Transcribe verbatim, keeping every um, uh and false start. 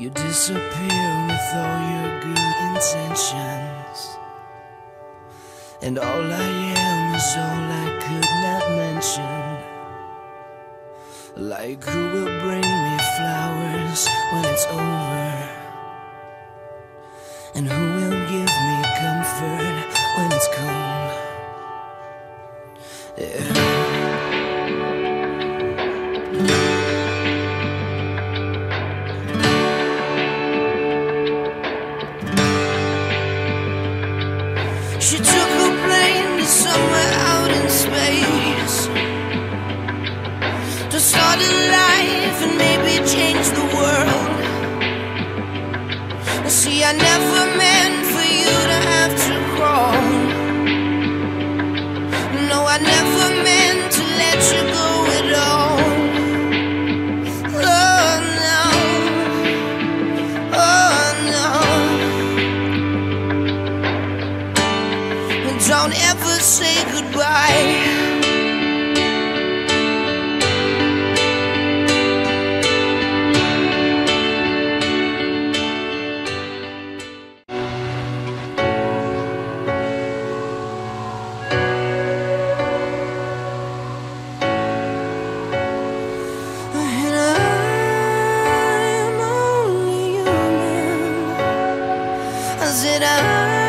You disappear with all your good intentions, and all I am is all I could not mention. Like who will bring me flowers when it's over, and who will give me comfort when it's cold? Yeah. She took a plane to somewhere out in space to start a life and maybe change the world. See, I never meant for you to have to crawl. No, I never meant to let you go at all. Oh no, oh no. Don't ever say goodbye. I said I